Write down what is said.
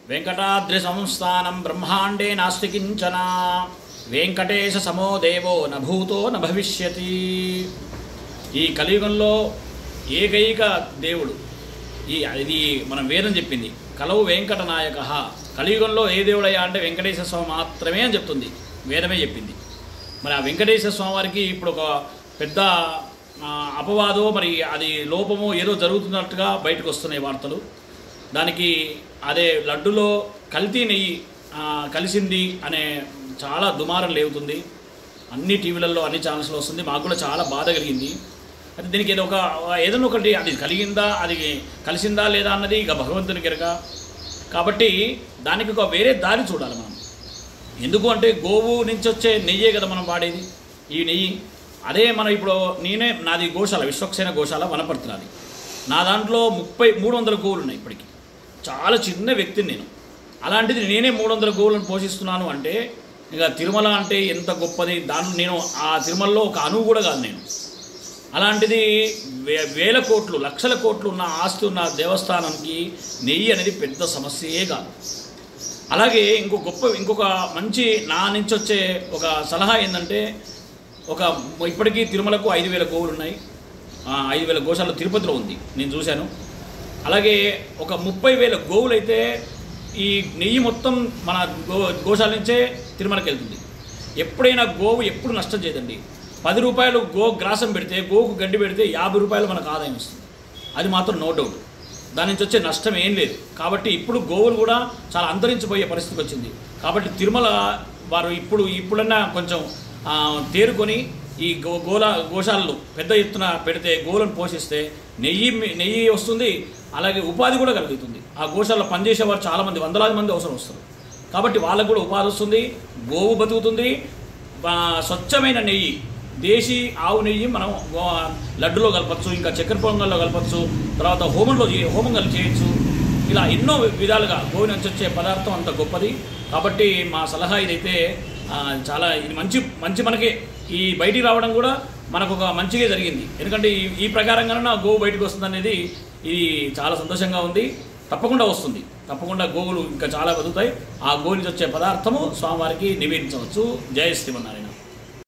వెంకటాద్రి సంస్థానం బ్రహ్మాండే నాస్తి కించన వెంకటేశ సమో దేవో న భూతో న భవిష్యతి. ఈ కలియుగంలో ఏకైక దేవుడు ఇది మనం వేదం చెప్పింది. కలవు వెంకట నాయక. కలియుగంలో ఏ దేవుడయ్యా అంటే వెంకటేశ్వర స్వామి మాత్రమే అని చెప్తుంది, వేదమే చెప్పింది. మరి ఆ వెంకటేశ్వర స్వామి వారికి ఇప్పుడు ఒక పెద్ద అపవాదో మరి అది లోపమో ఏదో జరుగుతున్నట్టుగా బయటకు వస్తున్నాయి వార్తలు. దానికి అదే లడ్డులో కల్తీ నెయ్యి కలిసింది అనే చాలా దుమారం లేవుతుంది. అన్ని టీవీలలో అన్ని ఛానల్స్లో వస్తుంది. మాకు కూడా చాలా బాధ కలిగింది. అయితే దీనికి ఏదైనా ఒకటి అది కలిగిందా, అది కలిసిందా లేదా అన్నది ఇక భగవంతుని కెరక. కాబట్టి దానికి ఒక వేరే దారి చూడాలి మనం. ఎందుకు అంటే గోవు నుంచి వచ్చే నెయ్యే కదా మనం వాడేది. ఈ నెయ్యి అదే మనం ఇప్పుడు నాది గోశాల, విశ్వక్సేన గోశాల వనపర్తినాది. నా దాంట్లో 300 గోవులు ఉన్నాయి ఇప్పటికి. చాలా చిన్న వ్యక్తిని నేను. అలాంటిది నేనే 300 గోవులను పోషిస్తున్నాను అంటే ఇక తిరుమల అంటే ఎంత గొప్పది. దాంట్లో నేను ఆ తిరుమలలో ఒక అణువు కూడా కాదు నేను. అలాంటిది వేల కోట్లు లక్షల కోట్లు ఉన్న ఆస్తి ఉన్న దేవస్థానానికి నెయ్యి అనేది పెద్ద సమస్యే కాదు. అలాగే ఇంకొక మంచి నా నుంచి వచ్చే ఒక సలహా ఏంటంటే ఇప్పటికీ తిరుమలకు 5,000 గోవులు ఉన్నాయి. 5,000 గోశాల తిరుపతిలో ఉంది, నేను చూశాను. అలాగే ఒక 30,000 గోవులు అయితే ఈ నెయ్యి మొత్తం మన గోశాల నుంచే తిరుమలకి వెళ్తుంది. ఎప్పుడైనా గోవు ఎప్పుడు నష్టం చేయదండి. 10 రూపాయలు గ్రాసం పెడితే, గోవుకు గడ్డి పెడితే 50 రూపాయలు మనకు ఆదాయం వస్తుంది. అది మాత్రం నో డౌట్. దాని నుంచి వచ్చే నష్టం ఏం లేదు. కాబట్టి ఇప్పుడు గోవులు కూడా చాలా అంతరించిపోయే పరిస్థితికి వచ్చింది. కాబట్టి తిరుమల వారు ఇప్పుడన్నా కొంచెం తేరుకొని ఈ గోశాలలు పెద్ద ఎత్తున పెడితే, గోవులను పోషిస్తే నెయ్యి వస్తుంది. అలాగే ఉపాధి కూడా కలుగుతుంది. ఆ గోశాలలో పనిచేసేవారు చాలామంది, వందలాది మంది అవసరం వస్తారు. కాబట్టి వాళ్ళకు కూడా ఉపాధి వస్తుంది, గోవు బతుకుతుంది. స్వచ్ఛమైన నెయ్యి, దేశీ ఆవు నెయ్యి మనం లడ్డులో కలపచ్చు, ఇంకా చక్కెర పొంగల్లో కలపచ్చు, తర్వాత హోమంగా చేయొచ్చు. ఇలా ఎన్నో విధాలుగా గోవు నుంచి వచ్చే పదార్థం అంత గొప్పది. కాబట్టి మా సలహా ఇదైతే చాలా ఇది మంచి మనకి ఈ బయటికి రావడం కూడా మనకు ఒక మంచిగా జరిగింది. ఎందుకంటే ఈ ప్రకారంగానే గోవు బయటకు వస్తుంది అనేది ఇది చాలా సంతోషంగా ఉంది. తప్పకుండా వస్తుంది. తప్పకుండా గోవులు ఇంకా చాలా బతుకుతాయి. ఆ గోవు నుంచి వచ్చే పదార్థము స్వామివారికి నివేదించవచ్చు. జయ శ్రీమన్నారాయణ.